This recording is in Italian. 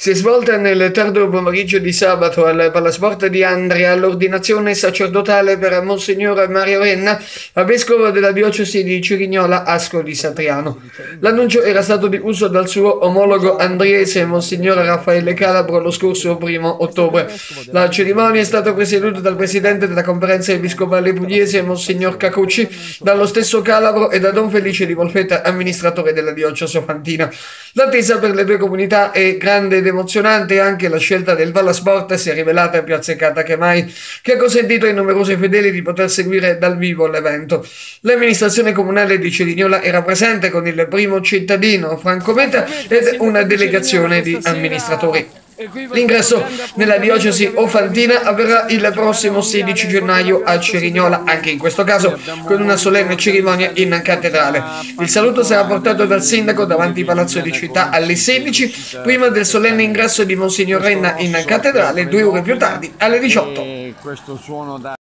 Si è svolta nel tardo pomeriggio di sabato al Palasport di Andria l'ordinazione sacerdotale per Monsignor Mario Renna, vescovo della diocesi di Cerignola Ascoli Satriano. L'annuncio era stato diffuso dal suo omologo andriese, Monsignor Raffaele Calabro, lo scorso 1° ottobre. La cerimonia è stata presieduta dal presidente della conferenza episcopale pugliese, Monsignor Cacucci, dallo stesso Calabro e da Don Felice di Volfetta, amministratore della diocesi ofantina. L'attesa per le due comunità è grande ed emozionante, anche la scelta del Palasport si è rivelata più azzeccata che mai, che ha consentito ai numerosi fedeli di poter seguire dal vivo l'evento. L'amministrazione comunale di Cerignola era presente con il primo cittadino Franco Meta ed una delegazione di amministratori. L'ingresso nella diocesi ofantina avverrà il prossimo 16 gennaio a Cerignola, anche in questo caso con una solenne cerimonia in cattedrale. Il saluto sarà portato dal sindaco davanti Palazzo di Città alle 16, prima del solenne ingresso di Monsignor Renna in cattedrale, 2 ore più tardi alle 18.